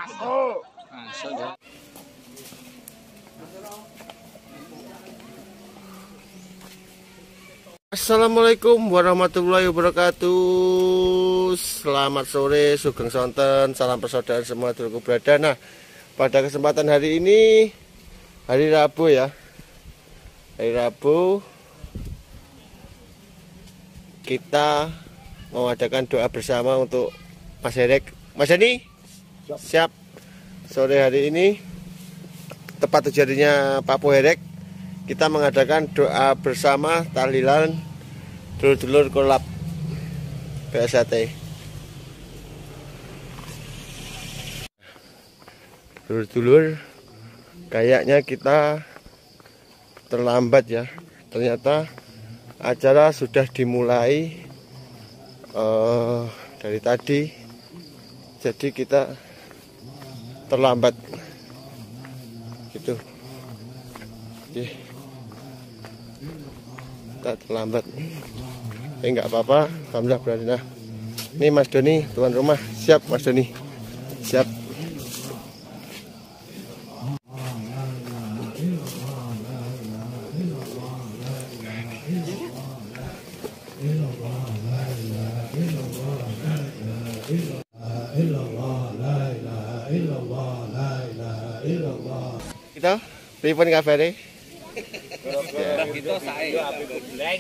Assalamualaikum warahmatullahi wabarakatuh. Selamat sore, sugeng sonten, salam persaudaraan semua dulurku berada. Nah, pada kesempatan hari ini, hari Rabu ya, hari Rabu, kita mengadakan doa bersama untuk Mas Herek. Mas Dani, siap. Sore hari ini, tepat terjadinya Pak Herek, kita mengadakan doa bersama tahlilan dulur-dulur kolab BSAT. Dulur-dulur, kayaknya kita terlambat ya. Ternyata acara sudah dimulai dari tadi, jadi kita terlambat gitu. Kita terlambat, nggak apa-apa, alhamdulillah berarti. Nah, ini Mas Doni, tuan rumah, siap Mas Doni, siap. Kita pripun kabare? Kita sae bleng.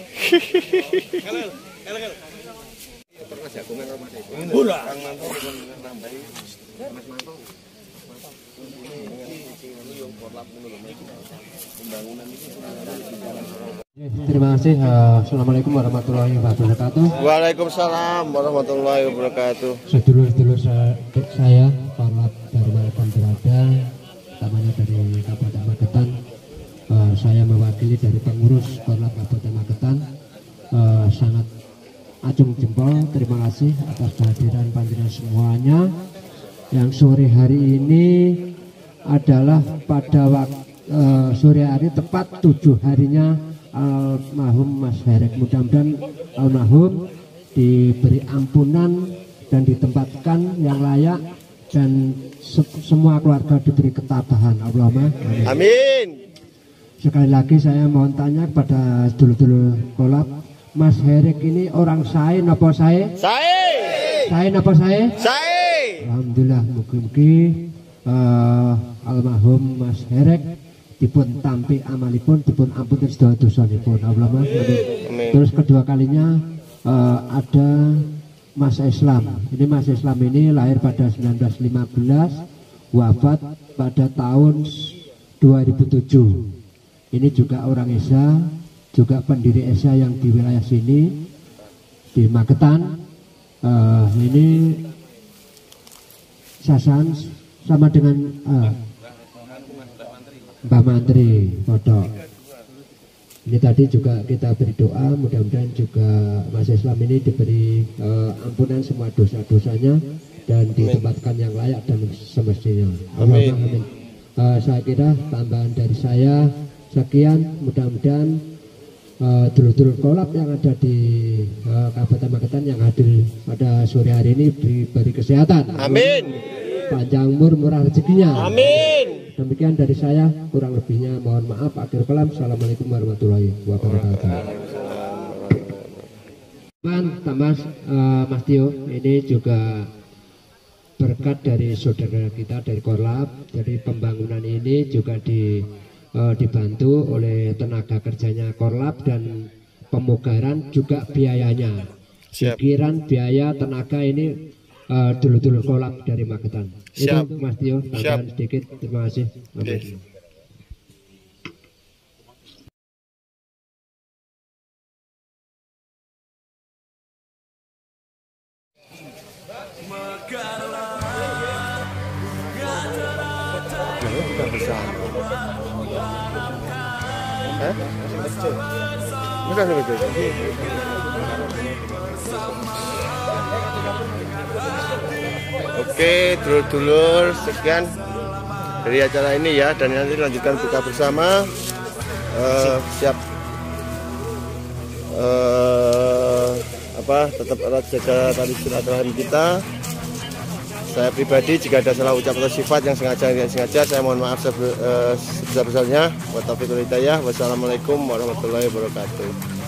Terima kasih. Assalamualaikum warahmatullahi wabarakatuh. Waalaikumsalam warahmatullahi wabarakatuh. Sedulur-sedulur saya, Korlap dari Magetan berada, utamanya dari Kabupaten Magetan. Saya mewakili dari pengurus Korlap Kabupaten Magetan. Sangat acung jempol, terima kasih atas kehadiran panjenengan semuanya. Yang sore hari ini adalah pada sore hari tepat 7 harinya almarhum Mas Herek. Mudah-mudahan almarhum diberi ampunan dan ditempatkan yang layak, dan semua keluarga diberi ketabahan. Allahumma amin. Amin. Sekali lagi saya mohon tanya kepada dulur-dulur kolab, Mas Herek ini orang sae napa sae? Sae. Sae napa sae? Sae. Alhamdulillah, mugi-mugi almarhum Mas Herek dipun tampi amalipun, dipun ampunten sedaya dosanipun. Allahumma amin. Terus kedua kalinya ada Mas Islam. Ini Mas Islam ini lahir pada 1915, wafat pada tahun 2007. Ini juga orang Esa, juga pendiri Esa yang di wilayah sini, di Magetan. Ini sasan sama dengan Mbah Mantri foto. Ini tadi juga kita beri doa, mudah-mudahan juga Mas Islam ini diberi ampunan semua dosa-dosanya dan ditempatkan yang layak dan semestinya. Amin. Amin. Saya kira tambahan dari saya sekian. Mudah-mudahan dulur-dulur kolab yang ada di Kabupaten Magetan yang hadir pada sore hari ini diberi kesehatan. Amin. Panjang umur, murah rezekinya. Amin. Demikian dari saya, kurang lebihnya mohon maaf. Akhir kalam, assalamualaikum warahmatullahi wabarakatuh. Mas Tio, ini juga berkat dari saudara kita dari Korlap. Jadi pembangunan ini juga dibantu oleh tenaga kerjanya Korlap, dan pemugaran juga biayanya. Pikiran, biaya, tenaga ini dulur-dulur Korlap dari Magetan. Siap. Itu Mas Tio, tambahan sedikit. Terima kasih. Amin. Oke, dulur-dulur, sekian dari acara ini ya, dan nanti lanjutkan buka bersama. Siap tetap erat jaga tali silaturahmi kita. Saya pribadi jika ada salah ucap atau sifat yang sengaja tidak sengaja, saya mohon maaf sebesar-besarnya. Wassalamualaikum warahmatullahi wabarakatuh.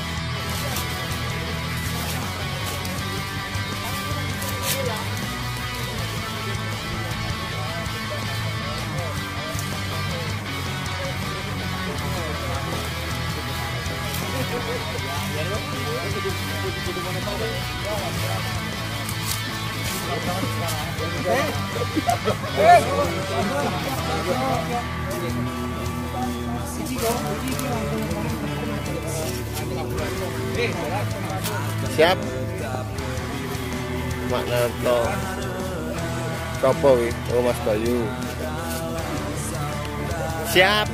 Siap. Mak Narto. Sopo wi? Oh Mas Bayu. Siap.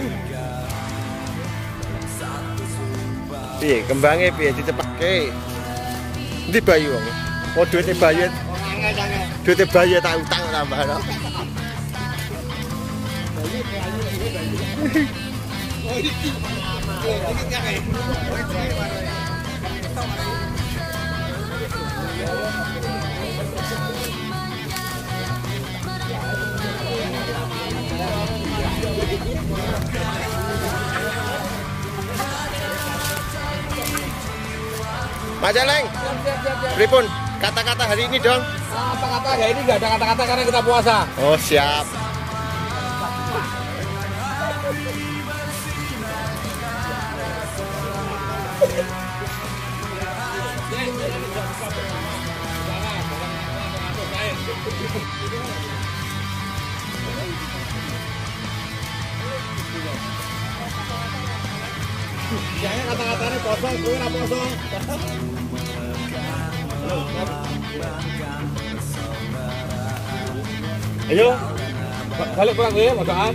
Piye kembangnya piye dicepake? Ndi Bayu wong? Oh duite Bayu. Duite Bayu tak utang tambah. Pak Celeng, pripun kata-kata hari ini dong? Kata-kata hari ini nggak ada kata-kata karena kita puasa. Oh siap. Jangan kata-katanya kosong, gue nggak kosong. Ayo, balik pulang gue, maaf.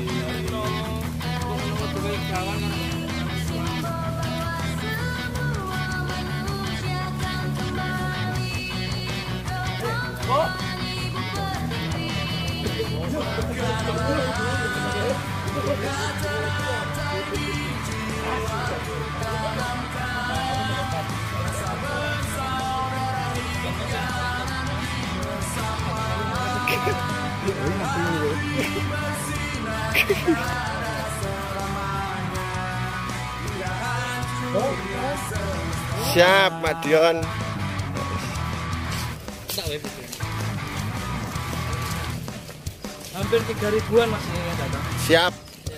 Siap, Madion. Hampir 3.000-an Mas ini yang datang. Siap.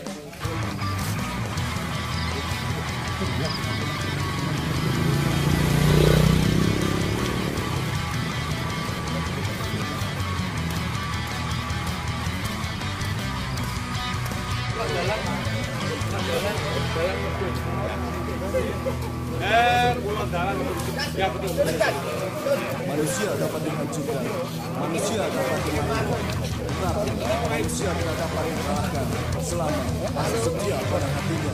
Manusia dapat dihancurkan, manusia dapat dimainkan, tetapi manusia tidak dapat dikalahkan selama masih setia pada hatinya.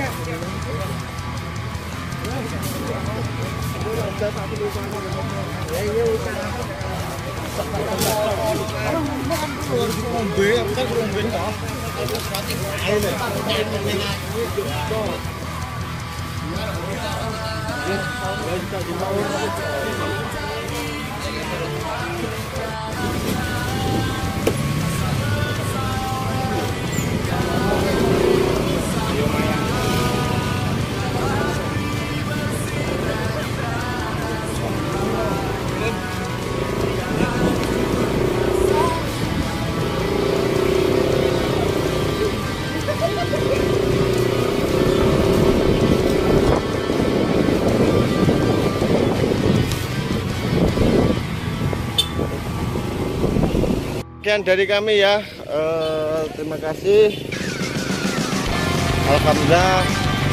Sekian dari kami ya, terima kasih. Alhamdulillah,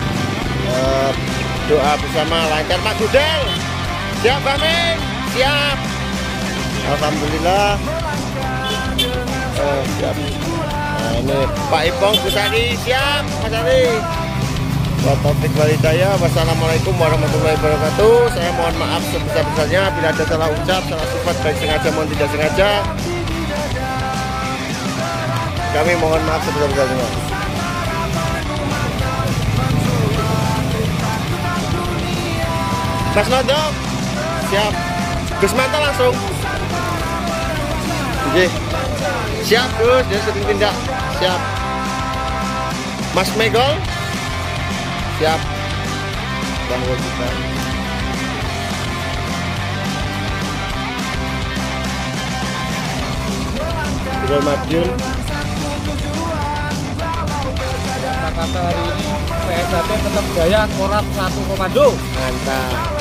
doa bersama lancar Pak Gudel. Siap Pak Min? Siap. Alhamdulillah. Siap. Nah, ini Pak Ipong Kusari, siap Mas Ari. Taufik walhidayah. Wassalamualaikum warahmatullahi wabarakatuh. Saya mohon maaf sebesar-besarnya bila ada salah ucap, salah sifat baik sengaja maupun tidak sengaja. Kami mohon maaf sebesar-besarnya. Mas Nondo, siap. Gus Manta langsung. Oke. Siap Gus, dia sering tindak. Siap. Mas Megol. Siap. Bang Wojita. Bro Madiun. Kata hari ini PSAT tetap jaya, Korab 1 komando. Mantap.